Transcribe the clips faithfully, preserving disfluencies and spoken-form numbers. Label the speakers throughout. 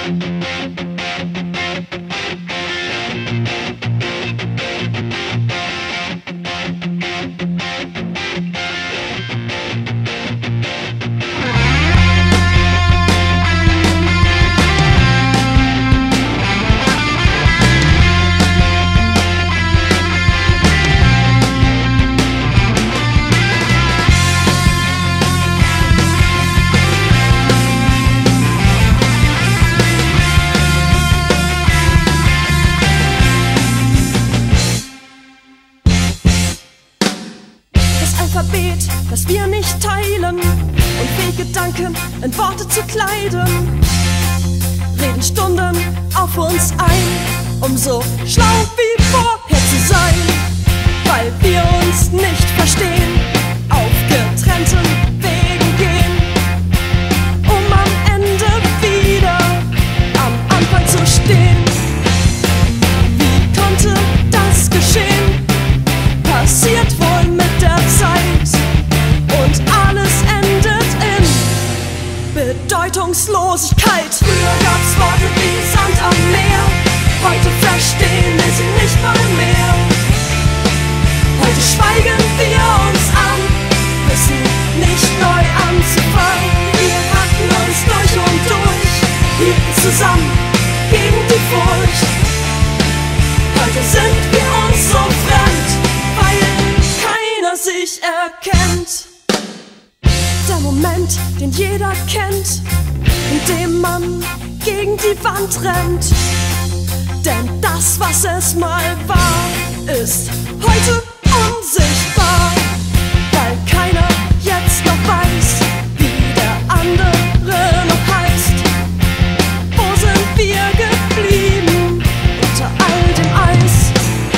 Speaker 1: Alphabet, das wir nicht teilen, und Fehlgedanken in Worte zu kleiden, reden Stunden auf uns ein, um so schlau wie vorher zu sein, weil wir uns nicht verstehen, auf getrennten Wegen gehen, um am Ende wieder am Anfang zu stehen. Wie konnte das geschehen? Passiert wohl mit der Zeit, und alles endet in Bedeutungslosigkeit. Früher gab's Worte wie Sand am Meer, heute verstehen wir sie nicht mal mehr. Heute schweigen wir uns an, wissen nicht neu anzufangen. Wir hatten uns durch und durch, hielten zusammen gegen die Furcht. Heute sind wir uns so fremd, weil keiner sich erkennt. Der Moment, den jeder kennt, in dem man gegen die Wand rennt. Denn das, was es mal war, ist heute unsichtbar, weil keiner jetzt noch weiß, wie der andere noch heißt. Wo sind wir geblieben unter all dem Eis?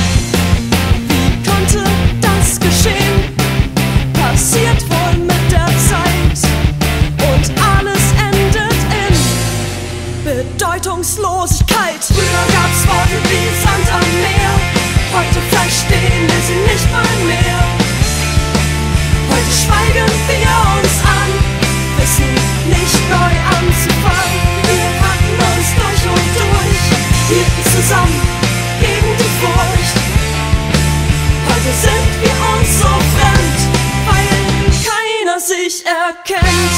Speaker 1: Wie konnte das geschehen? Passiert wohl mit der Zeit, und alles endet in Bedeutungslosigkeit. Früher gab's Worte wie Sand am Meer, heute verstehen wir sie nicht mal mehr. Heute schweigen wir uns an, wissen nicht neu anzufangen. Wir hatten uns durch und durch, hielten zusammen gegen die Furcht. Heute sind wir uns so fremd, weil keiner sich erkennt.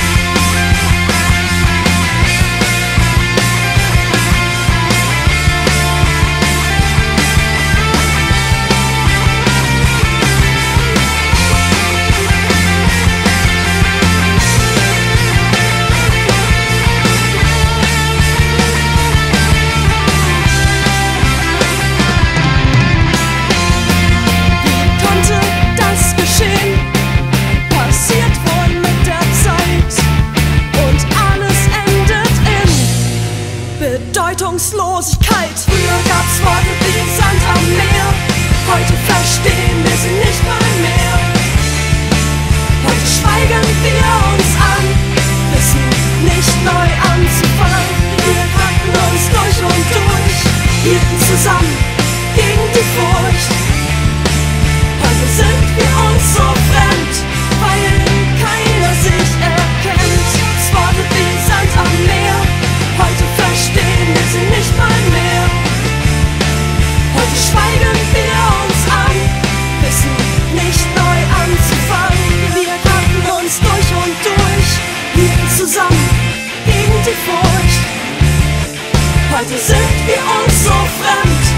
Speaker 1: Bedeutungslosigkeit. Früher gab's Worte wie Sand am Meer, heute verstehen wir sie nicht mal mehr. Heute schweigen wir uns an, wissen nicht neu anzufangen. Wir hatten uns durch und durch, hielten zusammen gegen die Furcht. Heute sind wir uns so fremd, weil keiner sich erkennt. Worte wie Sand am Meer, heute verstehen wir sie nicht mal mehr. Heute schweigen wir uns an, wissen nicht neu anzufangen. Wir hatten uns durch und durch, hielten zusammen gegen die Furcht. Heute sind wir uns so fremd,